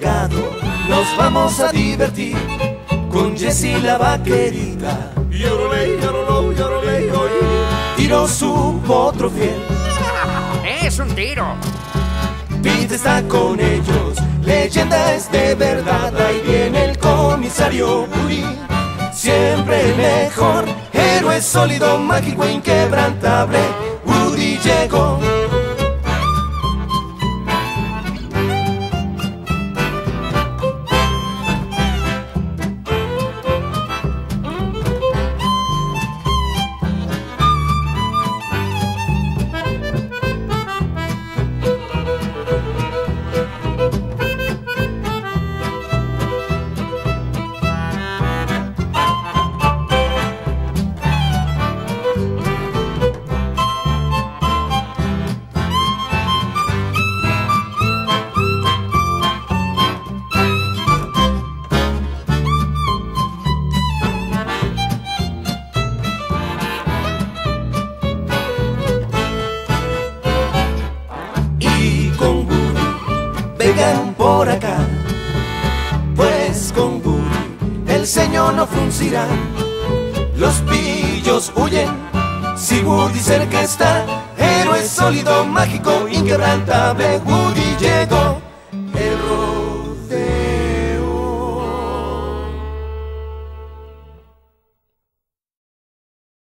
mercado nos vamos a divertir con Jessie la vaquerita. Yoroley, yoroló, yoroley, oye. Tiro su potro fiel. Es un tiro. Pete está con ellos, leyenda es de verdad. Ahí viene el comisario Woody, siempre el mejor. Héroe sólido, mágico, inquebrantable. Woody llegó. Vengan por acá, pues con Woody el ceño no fruncirá. Los pillos huyen si Woody cerca está. Héroe sólido, mágico, inquebrantable. Woody llegó.